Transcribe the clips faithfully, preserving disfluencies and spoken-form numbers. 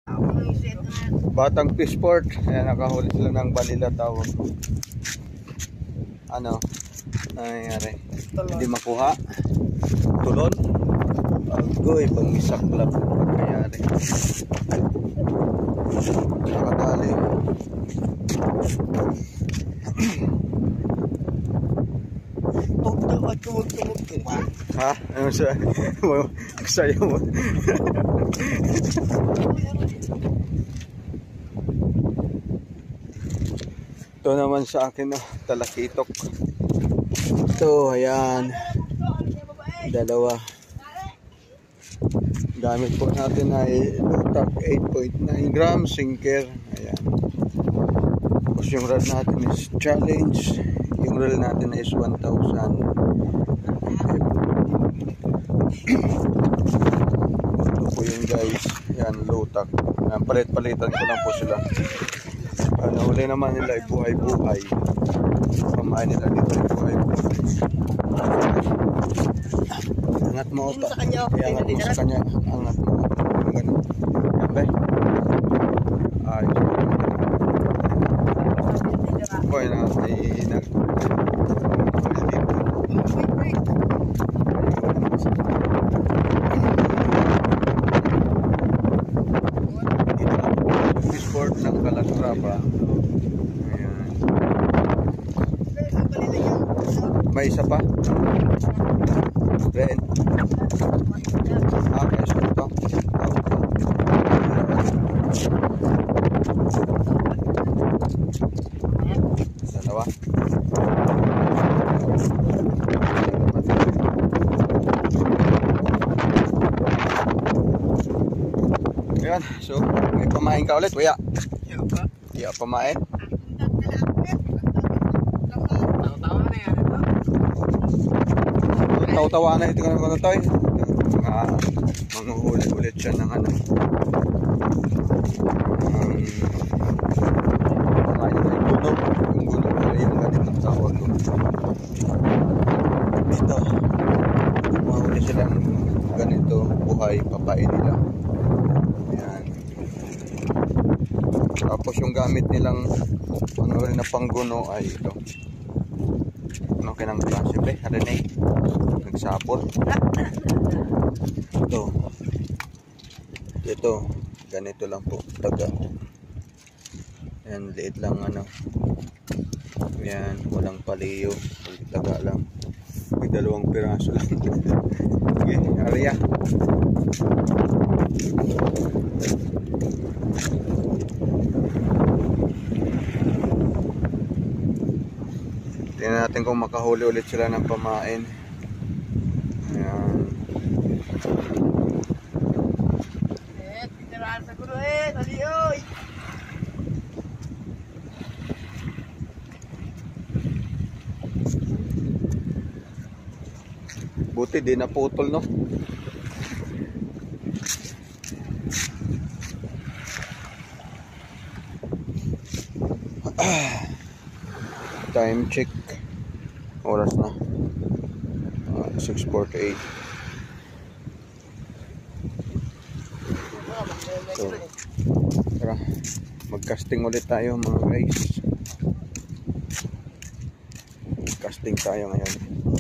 Batang Fishport. Ayan, nakahuli sila ng balila tawag. Ano? Nangyayari? Hindi makuha. Tulon. Agoy, pangisaklap. Nangyayari. Nakadali. Ha? Ano siya? Sayo mo. Ito naman sa akin, no? Talakitok. Ito, ayan. Dalawa. Gamit po natin ay Lutak eight point nine grams sinker. Ayan. Tapos yung rod natin is Challenge. Yung reel natin is one thousand. Ito po yung guys. Ayan, Lutak. Ayan, palit-palitan ko lang po sila. Ano, uli naman nila ay buhay-buhay. Pamain nila dito ay buhay-buhay. Angat mo ito. Kaya angat mo sa kanya. Angat mo. Ganun. Yabe. Ay. Boy na. Ay nag. Fishport ng Calatrava. Ayan. May isa pa. Ren. Ah, may isa pa. Dalawa. Ayan, so may pamain ka ulit, kuya. Iya, pamain. Tawa-tawa na ito ka naman tayo. Mga manguhuli ulit siya ng ano. Um, pamain na yung guno. Yung guno pala yung ganitong tawag ko. Dito. Mahuli silang ganito buhay, papain nila. Ayan. Tapos yung gamit nilang ano rin na pangguno ay ito. Ano kinang klase ba? Rene. Nagsapot. Ito. Ito. Ganito lang po. Taga. Ayan. Liit lang ano. Ayan. Walang paliyo. Taga lang. May dalawang piraso lang. Okay. Area. Tingnan natin kung makahuli ulit sila ng pamain. Ayan. Buti di naputol, no? Time check. Oras na. Uh, six forty-eight. So, tara. Mag-casting ulit tayo mga guys. Mag-casting tayo ngayon.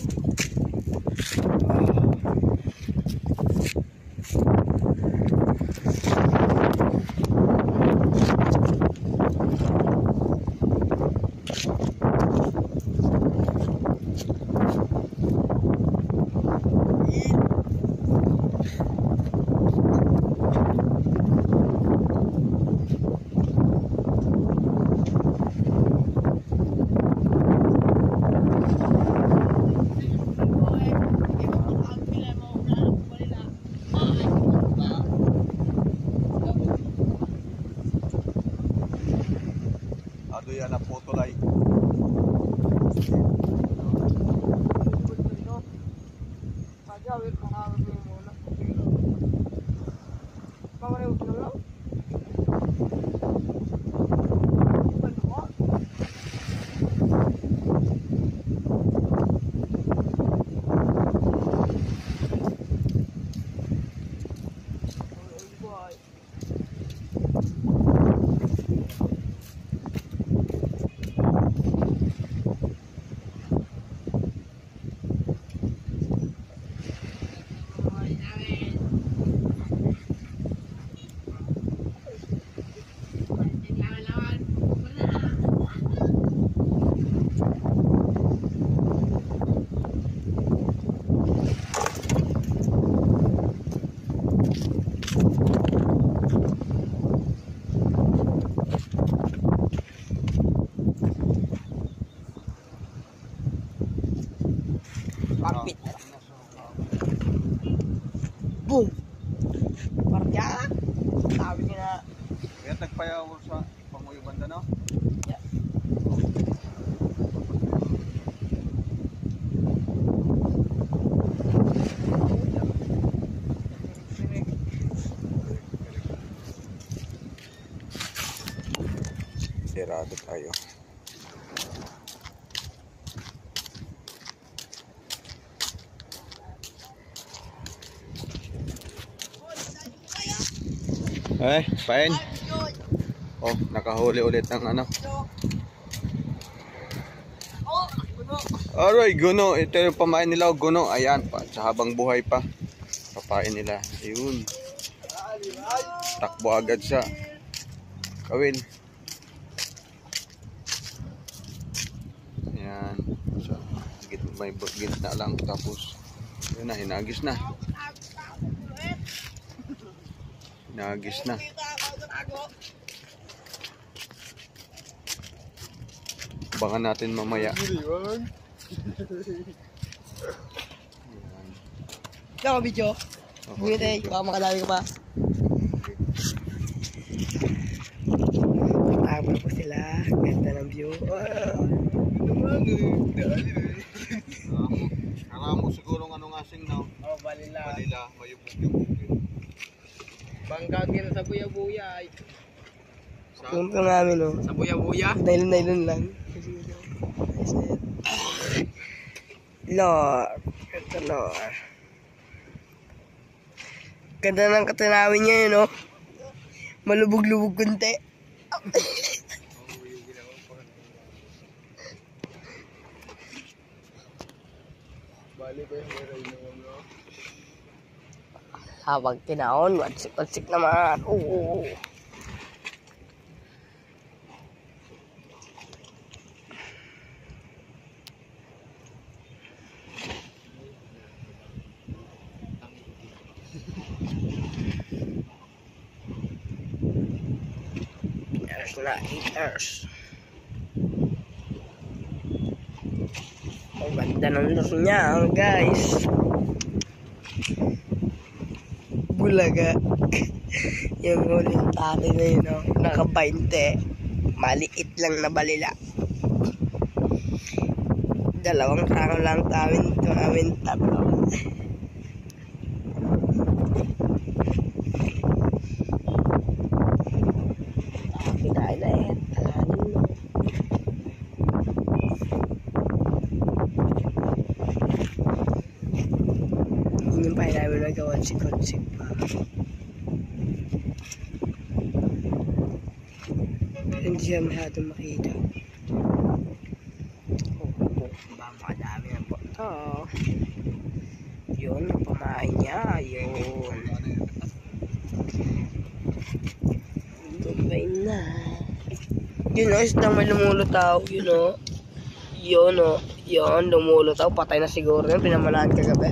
Ado yan na potolay. nga. Kaya tagpayaw sa panguyo banda, no? Yeah. Sirado tayo. Ay, fine. Oh, nakahuli ulit ng ano. Alright, guno. Ito yung pamain nila, guno. Ayan, pa, sa habang buhay pa. Papain nila. Ayun. Takbo agad siya. Kawin. Ayan. So, may gitna lang. Tapos, yun na, hinagis na. Hinagis na. Abangan natin mamaya. Ayan. Ikaw, video. Bumite, baka makadami ka pa. Tama po sila. Ganda ng view. Kaka mo siguro ano nga sing na. Oh, balila. Balila, mayubog-yubog. Bangkagin sa buya-buya. Sa Punto namin, oh. Sa buya-buya? Nailon-nailon lang. Lord. Ito, Lord. Ganda ng katanawin niya yun, oh. Malubog-lubog kunti. bali ba yung meron naman, no? Habang tinaon, wadsik-wadsik naman. Oo. There's na eaters. Ang ganda ng laro niya, guys. Bulaga. Yung huling tali na yun, no? Naka-bainte. Maliit lang na balila. Dalawang tao lang tawin ito namin tatlo. Kinain na yan. Alanin mo. Yun yung pahay namin nagawansik-wansik pa. Hindi siya masyadong makita. Oh, oh, ba makadami na po ito. Yun, yung pamahay niya. Yun. Tumbay na. Yun o, isdang may lumulutaw. Yun o. Yun o. Yun, lumulutaw. Patay na siguro yun. Pinamalaan kagabi.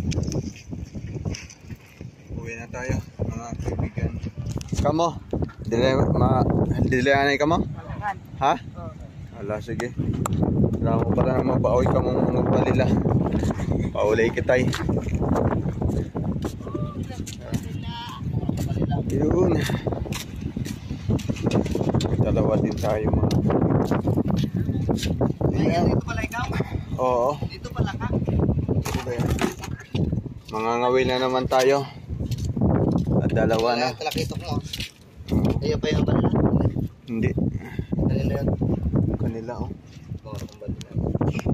Uwi na tayo, mga kaibigan. Kamo? Dili, ma, dilianay ka mo? Ha? Ala, sige. Wala mo pala na mabaoy ka mong magbalila. Paulay kitay. Yun. Dalawa din tayo mga. Ayan, dito pala ikaw? Oo. Dito pala ka? Mga ngawil na naman tayo. At dalawa na. Talakitok mo. Ayaw pa yung balila? Hindi. Kanila yun? Kanila, oh. Oo, ang balila.